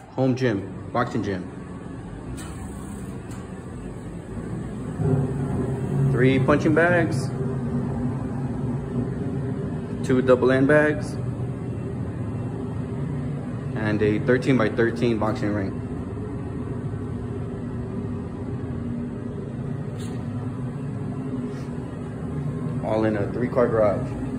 home gym, boxing gym. 3 punching bags, 2 double end bags, and a 13 by 13 boxing ring. All in a 3-car garage.